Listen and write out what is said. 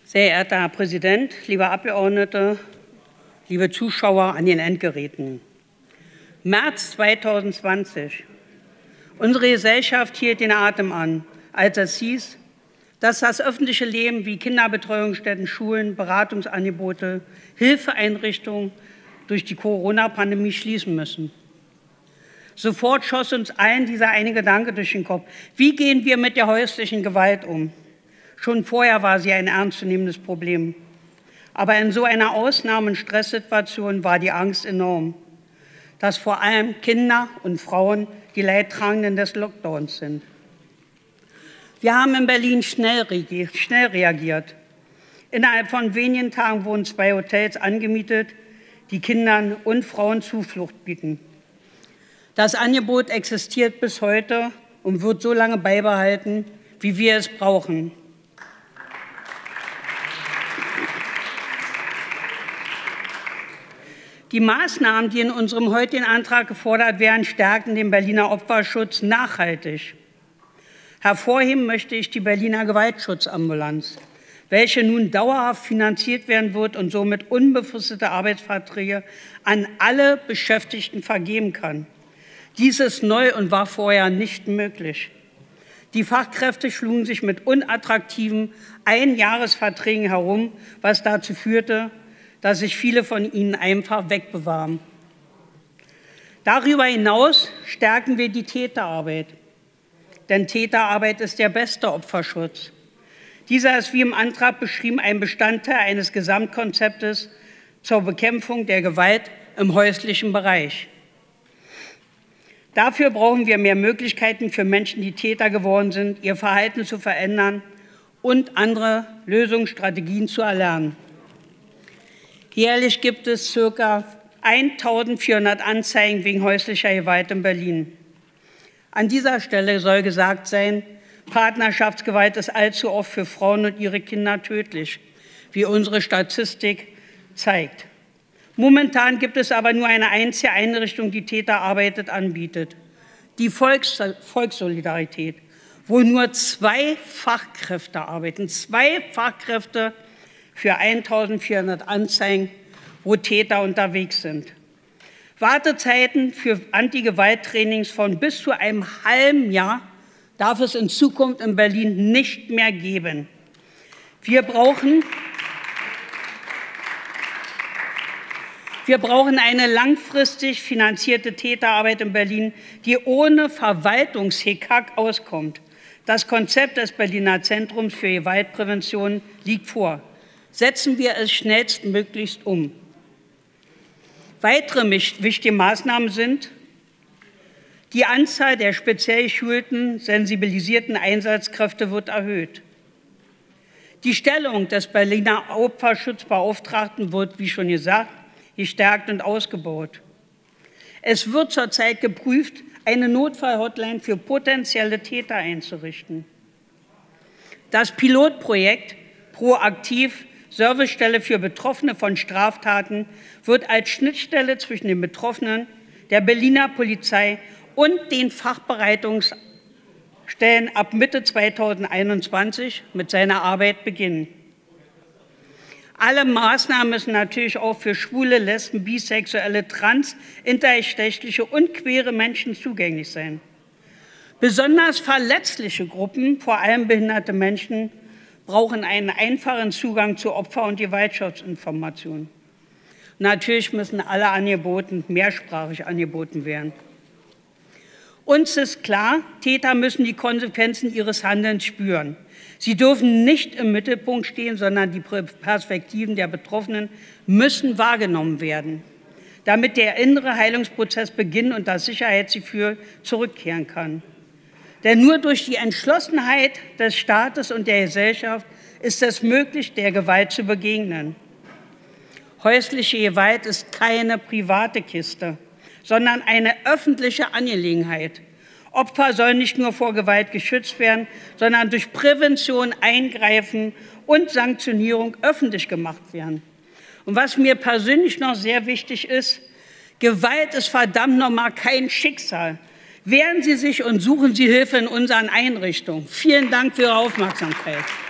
Sehr geehrter Herr Präsident, liebe Abgeordnete, liebe Zuschauer an den Endgeräten. März 2020. Unsere Gesellschaft hielt den Atem an, als es hieß, dass das öffentliche Leben wie Kinderbetreuungsstätten, Schulen, Beratungsangebote, Hilfeeinrichtungen durch die Corona-Pandemie schließen müssen. Sofort schoss uns allen dieser eine Gedanke durch den Kopf. Wie gehen wir mit der häuslichen Gewalt um? Schon vorher war sie ein ernstzunehmendes Problem. Aber in so einer Ausnahme- und Stresssituation war die Angst enorm, dass vor allem Kinder und Frauen die Leidtragenden des Lockdowns sind. Wir haben in Berlin schnell reagiert. Innerhalb von wenigen Tagen wurden 2 Hotels angemietet, die Kindern und Frauen Zuflucht bieten. Das Angebot existiert bis heute und wird so lange beibehalten, wie wir es brauchen. Die Maßnahmen, die in unserem heutigen Antrag gefordert werden, stärken den Berliner Opferschutz nachhaltig. Hervorheben möchte ich die Berliner Gewaltschutzambulanz, welche nun dauerhaft finanziert werden wird und somit unbefristete Arbeitsverträge an alle Beschäftigten vergeben kann. Dies ist neu und war vorher nicht möglich. Die Fachkräfte schlugen sich mit unattraktiven Einjahresverträgen herum, was dazu führte, dass sich viele von ihnen einfach wegbewarben. Darüber hinaus stärken wir die Täterarbeit. Denn Täterarbeit ist der beste Opferschutz. Dieser ist, wie im Antrag beschrieben, ein Bestandteil eines Gesamtkonzeptes zur Bekämpfung der Gewalt im häuslichen Bereich. Dafür brauchen wir mehr Möglichkeiten für Menschen, die Täter geworden sind, ihr Verhalten zu verändern und andere Lösungsstrategien zu erlernen. Jährlich gibt es ca. 1.400 Anzeigen wegen häuslicher Gewalt in Berlin. An dieser Stelle soll gesagt sein, Partnerschaftsgewalt ist allzu oft für Frauen und ihre Kinder tödlich, wie unsere Statistik zeigt. Momentan gibt es aber nur eine einzige Einrichtung, die Täterarbeit anbietet, die Volkssolidarität, wo nur 2 Fachkräfte arbeiten, 2 Fachkräfte für 1.400 Anzeigen, wo Täter unterwegs sind. Wartezeiten für Anti-Gewalt-Trainings von bis zu einem halben Jahr darf es in Zukunft in Berlin nicht mehr geben. Wir brauchen eine langfristig finanzierte Täterarbeit in Berlin, die ohne Verwaltungshickhack auskommt. Das Konzept des Berliner Zentrums für Gewaltprävention liegt vor. Setzen wir es schnellstmöglichst um. Weitere wichtige Maßnahmen sind: Die Anzahl der speziell geschulten, sensibilisierten Einsatzkräfte wird erhöht. Die Stellung des Berliner Opferschutzbeauftragten wird, wie schon gesagt, gestärkt und ausgebaut. Es wird zurzeit geprüft, eine Notfallhotline für potenzielle Täter einzurichten. Das Pilotprojekt Proaktiv Servicestelle für Betroffene von Straftaten wird als Schnittstelle zwischen den Betroffenen, der Berliner Polizei und den Fachbereitungsstellen ab Mitte 2021 mit seiner Arbeit beginnen. Alle Maßnahmen müssen natürlich auch für schwule, Lesben, bisexuelle, trans-, intergeschlechtliche und queere Menschen zugänglich sein. Besonders verletzliche Gruppen, vor allem behinderte Menschen, brauchen einen einfachen Zugang zu Opfer- und Gewaltschutzinformationen. Natürlich müssen alle Angebote mehrsprachig angeboten werden. Uns ist klar, Täter müssen die Konsequenzen ihres Handelns spüren. Sie dürfen nicht im Mittelpunkt stehen, sondern die Perspektiven der Betroffenen müssen wahrgenommen werden, damit der innere Heilungsprozess beginnen und das Sicherheitsgefühl zurückkehren kann. Denn nur durch die Entschlossenheit des Staates und der Gesellschaft ist es möglich, der Gewalt zu begegnen. Häusliche Gewalt ist keine private Kiste, sondern eine öffentliche Angelegenheit. Opfer sollen nicht nur vor Gewalt geschützt werden, sondern durch Prävention, Eingreifen und Sanktionierung öffentlich gemacht werden. Und was mir persönlich noch sehr wichtig ist, Gewalt ist verdammt nochmal kein Schicksal. Wehren Sie sich und suchen Sie Hilfe in unseren Einrichtungen. Vielen Dank für Ihre Aufmerksamkeit.